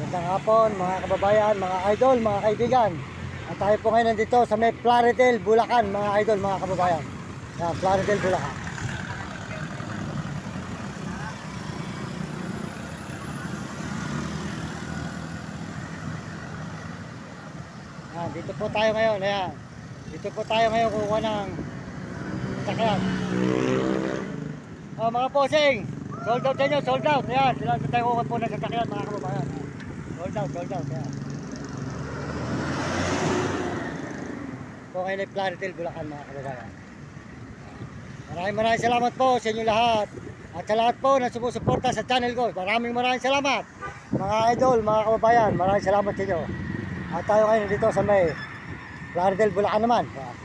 Magandang hapon mga kababayan, mga idol, mga kaibigan. At tayo po ngayon nandito sa may Plaridel, Bulacan, mga idol, mga kababayan. Yan, Plaridel, Bulacan. Yan, dito po tayo ngayon, ayan. Dito po tayo ngayon kukuha ng sakyan. Oh, mga posing, sold out sa inyo, sold out. Ayan, sila tayo kukuha po ng sasakyan, mga kababayan. Sold out, ayan. Po ngayon ay Plaridel, Bulacan, mga kababayan. Maraming salamat po sa inyo lahat. At sa lahat po na sumusuporta sa channel ko. Maraming salamat. Mga idol, mga kababayan, maraming salamat sa inyo. At tayo ngayon dito sa may Plaridel, Bulacan naman.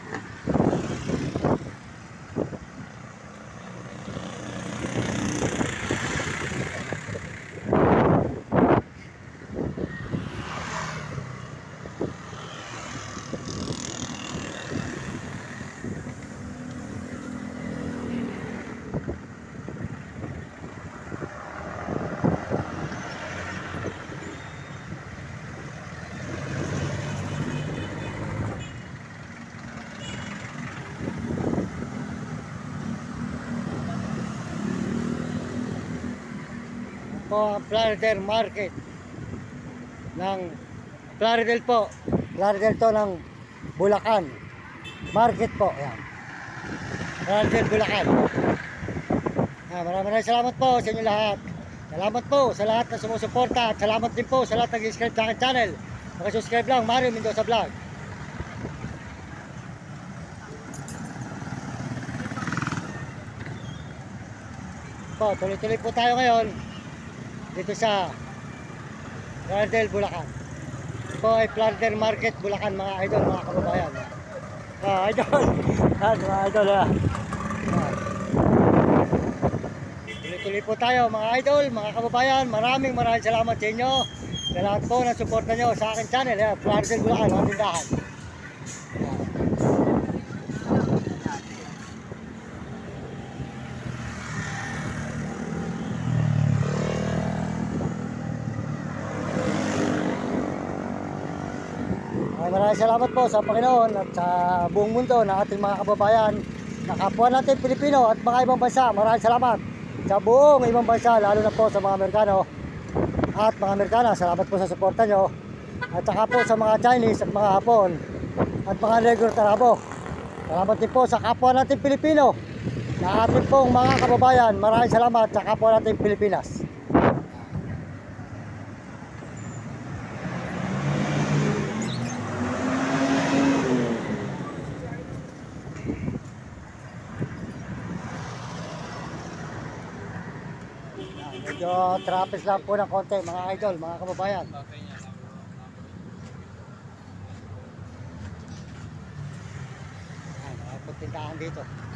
Po ang Plaridel Market ng Plaridel po. Plaridel to ng Bulacan Market po. Ayan. Plaridel, Bulacan. Maraming salamat po sa inyo lahat. Salamat po sa lahat na sumusuporta. At salamat din po sa lahat na nag-subscribe sa aking channel. Nakasubscribe lang, Mario Mendoza Vlog. Po, tuloy-tuloy po tayo ngayon dito sa Plaridel, Bulacan. Ito ay Plaridel Market, Bulacan, mga idol, mga kababayan. Idol. Mga idol. Tuloy-tuloy po tayo, mga idol, mga kababayan. Maraming salamat sa inyo. Sa lahat po ng suporta nyo sa akin channel. Plaridel, Bulacan, mga tindahan. Maraming salamat po sa Panginoon at sa buong mundo ng ating mga kababayan na kapwa natin Pilipino at mga ibang bansa. Maraming salamat sa buong ibang bansa, lalo na po sa mga Amerikano at mga Amerikana. Salamat po sa suporta nyo. At saka po sa mga Chinese at mga Hapon at mga Negro at Arabo. Salamat din po sa kapwa natin Pilipino na ating pong mga kababayan. Maraming salamat sa kapwa natin Pilipinas. Medyo traffic lang po ng konti, mga idol, mga kababayan. Mga tindahan dito.